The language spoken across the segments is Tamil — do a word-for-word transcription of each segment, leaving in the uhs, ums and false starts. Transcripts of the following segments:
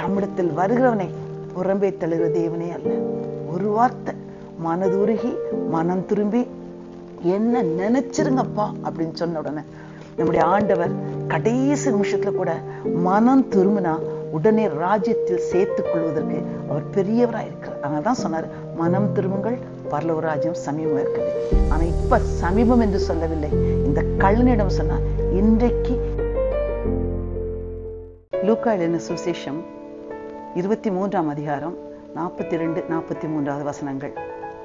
தம்மிடத்தில் வருகிறவனை புறம்பே தள்ளுகிற தேவனே அல்ல. ஒரு வார்த்தை மனதுருகி மனம் திரும்பி என்ன நினைச்சிருங்கப்பா அப்படின்னு சொன்ன உடனே நம்முடைய ஆண்டவர் கடைசி நிமிஷத்துல கூட மனம் திரும்பினா உடனே ராஜ்யத்தில் சேர்த்துக் கொள்வதற்கு அவர் பெரியவராக இருக்கிறார். அதனால்தான் சொன்னார், மனம் திரும்புங்கள், பரலோக ராஜ்யம் சமீபமா இருக்குது. ஆனா இப்ப சமீபம் என்று சொல்லவில்லை. இந்த கள்ளனிடம் சொன்னார், இன்றைக்கு. லூக்கா எழுதின சுவிசேஷம் இருபத்தி மூன்றாம் அதிகாரம் நாற்பத்தி இரண்டு நாற்பத்தி மூன்றாவது வசனங்கள்.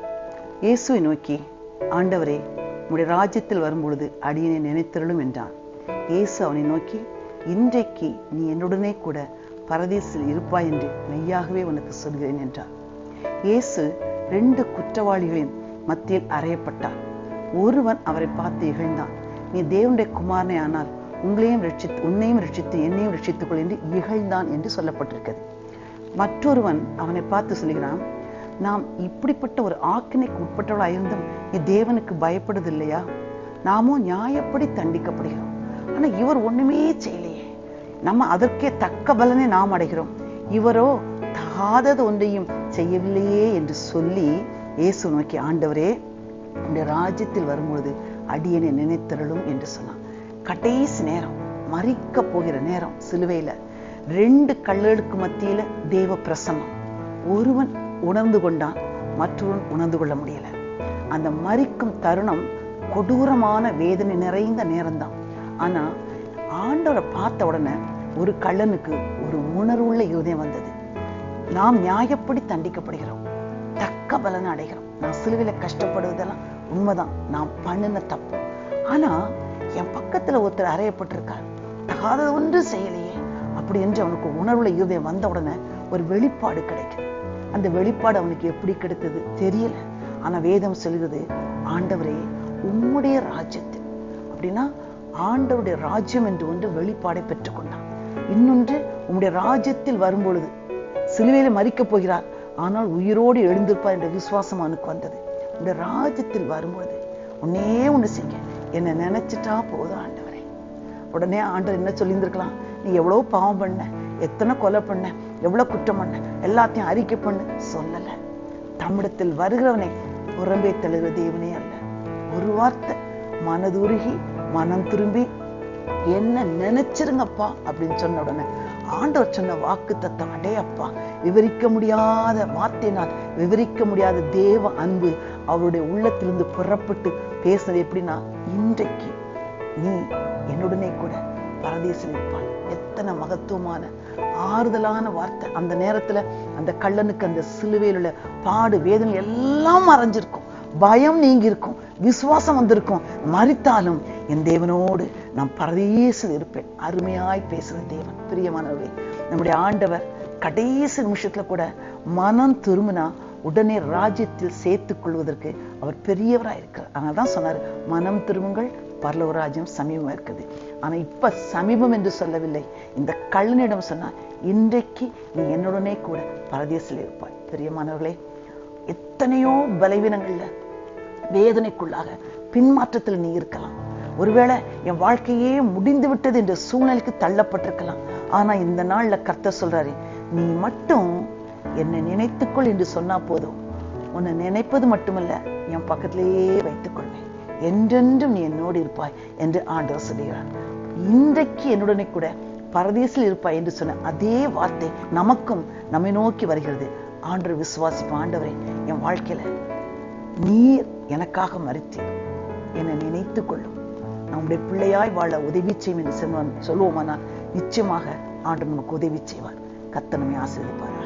இயேசுவை நோக்கி, ஆண்டவரே, உம்முடைய ராஜ்யத்தில் வரும்பொழுது அடியனை நினைத்தருளும் என்றான். இயேசு அவனை நோக்கி, இன்றைக்கு நீ என்னுடனே கூட பரதீசில் இருப்பாய் என்று மெய்யாகவே உனக்கு சொல்கிறேன் என்றார். இயேசு ரெண்டு குற்றவாளிகளின் மத்தியில் அறையப்பட்டார். ஒருவன் அவரை பார்த்து இகழ்ந்தான், நீ தேவனுடைய குமாரனே ஆனால் உங்களையும் ரட்சித்து உன்னையும் ரட்சித்து என்னையும் ரட்சித்துக் கொள் என்று இகழ்ந்தான் என்று சொல்லப்பட்டிருக்கிறது. மற்றொருவன் அவனை பார்த்து சொல்கிறான், நாம் இப்படிப்பட்ட ஒரு ஆக்கினைக்கு உட்பட்டவளாக இருந்தும் நீ தேவனுக்கு பயப்படுதில்லையா? நாமோ நியாயப்படி தண்டிக்கப்படுகிறோம், ஆனா இவர் ஒண்ணுமே செய்யலையே, நம்ம அதற்கே தக்க பலனை நாம் அடைகிறோம், இவரோ தகாதது ஒன்றையும் செய்யவில்லையே என்று சொல்லி இயேசு நோக்கி, ஆண்டவரே, இந்த ராஜ்யத்தில் வரும்பொழுது அடியனை நினைத்தருளும் என்று சொன்னான். கடைசி நேரம், மரிக்க போகிற நேரம், சிலுவையில ரெண்டு கல்லுகளுக்கு மத்தியில தேவ பிரசன்னம். ஒருவன் உணர்ந்து கொண்டான், மற்றொருவன் உணர்ந்து கொள்ள முடியல. அந்த மரிக்கும் தருணம் கொடூரமான வேதனை நிறைந்த நேரம்தான். ஆனா ஆண்டவரை பார்த்த உடனே ஒரு கள்ளனுக்கு ஒரு உணர்வுள்ள இருதயம் வந்தது. நாம் நியாயப்படி தண்டிக்கப்படுகிறோம், தக்க பலனை அடைகிறோம். நான் சிலுவையில கஷ்டப்படுவதெல்லாம் உண்மைதான், நான் பண்ணின தப்பு. ஆனா என் பக்கத்துல ஒருத்தர் அறையப்பட்டிருக்கார், தகாதது ஒன்று செய்யலையே அப்படி என்று அவனுக்கு உணர்வுள்ள இருதயம் வந்த உடனே ஒரு வெளிப்பாடு கிடைக்கும். அந்த வெளிப்பாடு அவனுக்கு எப்படி கிடைத்தது தெரியல. ஆனா வேதம் சொல்கிறது, ஆண்டவரே, உம்முடைய ராஜ்யத்தில், அப்படின்னா ஆண்டவருடைய ராஜ்யம் என்று ஒன்று வெளிப்பாடை பெற்றுக்கொண்டான். இன்னொன்று, உம்முடைய ராஜ்யத்தில் வரும்பொழுது சிலுவையில மரிக்கப் போகிறார், ஆனால் உயிரோடு எழுந்திருப்பார் என்ற விசுவாசம் அவனுக்கு வந்தது. உம்முடைய ராஜ்யத்தில் வரும்பொழுது உன்னே ஒண்ணு செய்ய, என்ன நினைச்சிட்டா போதும் ஆண்டவரே. உடனே ஆண்டவர் என்ன சொல்லியிருந்திருக்கலாம், நீ எவ்வளவு பாவம் பண்ண, எத்தனை கொலை பண்ண, எவ்வளவு குற்றம் பண்ண, எல்லாத்தையும் அறிக்கை பண்ணு சொல்லல. தம்மிடத்தில் வருகிறவனை புறம்பே தள்ளுகிற தேவனே அல்ல. ஒரு வார்த்தை மனதுருகி மனம் திரும்பி என்ன நினைச்சிருங்கப்பா அப்படின்னு சொன்ன உடனே ஆண்டவர் சொன்ன வாக்கு தத்தம், அடே அப்பா, விவரிக்க முடியாத வார்த்தையினால் விவரிக்க முடியாத தேவ அன்பு அவருடைய உள்ளத்திலிருந்து புறப்பட்டு பேசுறது எப்படின்னா, இன்றைக்கு நீ என்னுடனே கூட பரதீசில் இருப்பாய். எத்தனை மகத்துவமான ஆறுதலான வார்த்தை. அந்த நேரத்துல அந்த கள்ளனுக்கு அந்த சிலுவையில் உள்ள பாடு வேதனை எல்லாம் மறைஞ்சிருக்கும், பயம் நீங்கி இருக்கும், விசுவாசம் வந்திருக்கும். மரித்தாலும் என் தேவனோடு நான் பரதீசில் இருப்பேன். அருமையாய் பேசுற தேவன். பிரியமானவர்களே, நம்முடைய ஆண்டவர் கடைசி நிமிஷத்துல கூட மனம் திரும்பினா உடனே ராஜ்யத்தில் சேர்த்துக் கொள்வதற்கு அவர் பெரியவராக இருக்கிறார். அதனால்தான் சொன்னாரு, மனம் திரும்புங்கள், பரலோக ராஜ்யம் சமீபமா இருக்குது. ஆனா இப்ப சமீபம் என்று சொல்லவில்லை. இந்த கள்ளனிடம் சொன்னார், இன்றைக்கு நீ என்னுடனே கூட பரதீசில் இருப்பாய். பிரியமானவர்களே, எத்தனையோ பலவீனங்கள்ல வேதனைக்குள்ளாக பின்மாற்றத்தில் நீ இருக்கலாம். ஒருவேளை என் வாழ்க்கையே முடிந்து விட்டது என்ற சூழ்நிலைக்கு தள்ளப்பட்டிருக்கலாம். ஆனா இந்த நாள்ல கர்த்தர் சொல்றாரு, நீ மட்டும் என்னை நினைத்துக்கொள் என்று சொன்னா போதும், உன்னை நினைப்பது மட்டுமல்ல, என் பக்கத்திலேயே வைத்துக் கொள்வேன், என்றென்றும் நீ என்னோடு இருப்பாய் என்று ஆண்டவர் சொல்கிறார். இன்றைக்கு என்னுடனே கூட பரதீசில் இருப்பாய் என்று சொன்ன அதே வார்த்தை நமக்கும் நம்மை நோக்கி வருகிறது. ஆண்டவர் விசுவாசிப்ப, ஆண்டவரே, என் வாழ்க்கையில நீர் எனக்காக மரித்தீர், என்னை நினைத்துக் கொள்ளும், நம்முடைய பிள்ளையாய் வாழ உதவி செய்யும் என்று சொல்லுவோமானால் நிச்சயமாக ஆண்டவர் நமக்கு உதவி செய்வார். கர்த்தர் நம்மை ஆசீர்வதிப்பார்.